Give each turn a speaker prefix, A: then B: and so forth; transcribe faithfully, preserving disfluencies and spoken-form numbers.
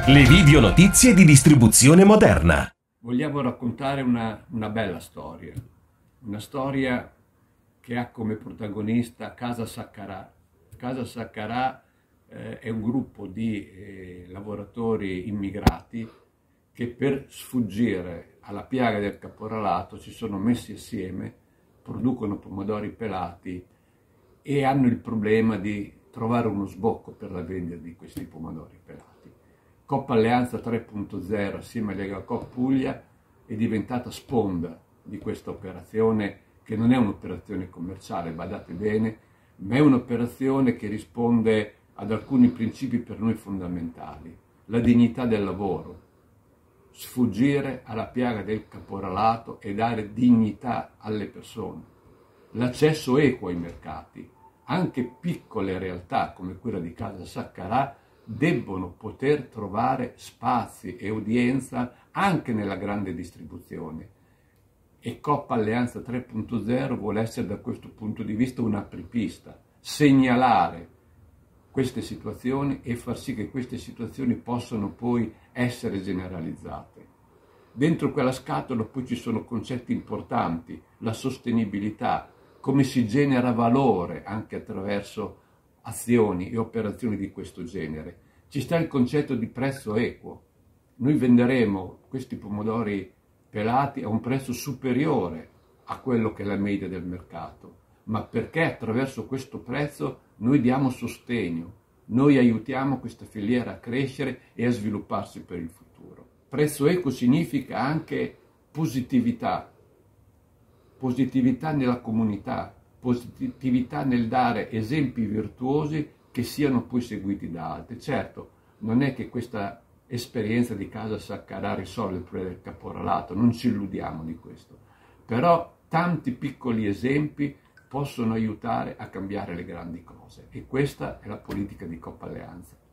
A: Le video notizie di distribuzione moderna.
B: Vogliamo raccontare una, una bella storia, una storia che ha come protagonista Casa Saccarà. Casa Saccarà eh, è un gruppo di eh, lavoratori immigrati che per sfuggire alla piaga del caporalato si sono messi assieme, producono pomodori pelati e hanno il problema di trovare uno sbocco per la vendita di questi pomodori pelati. Coop Alleanza tre punto zero assieme a Legacoop Puglia è diventata sponda di questa operazione, che non è un'operazione commerciale, badate bene, ma è un'operazione che risponde ad alcuni principi per noi fondamentali: la dignità del lavoro, sfuggire alla piaga del caporalato e dare dignità alle persone, l'accesso equo ai mercati. Anche piccole realtà come quella di Casa Saccarà debbono poter trovare spazi e udienza anche nella grande distribuzione. E Coop Alleanza tre punto zero vuole essere da questo punto di vista un'apripista, segnalare queste situazioni e far sì che queste situazioni possano poi essere generalizzate. Dentro quella scatola poi ci sono concetti importanti: la sostenibilità, come si genera valore anche attraverso azioni e operazioni di questo genere. Ci sta il concetto di prezzo equo. Noi venderemo questi pomodori pelati a un prezzo superiore a quello che è la media del mercato, ma perché attraverso questo prezzo noi diamo sostegno, noi aiutiamo questa filiera a crescere e a svilupparsi per il futuro. Prezzo equo significa anche positività, positività nella comunità, positività nel dare esempi virtuosi che siano poi seguiti da altri. Certo, non è che questa esperienza di Casa Saccarà risolve il problema del caporalato, non ci illudiamo di questo, però tanti piccoli esempi possono aiutare a cambiare le grandi cose, e questa è la politica di Coop Alleanza.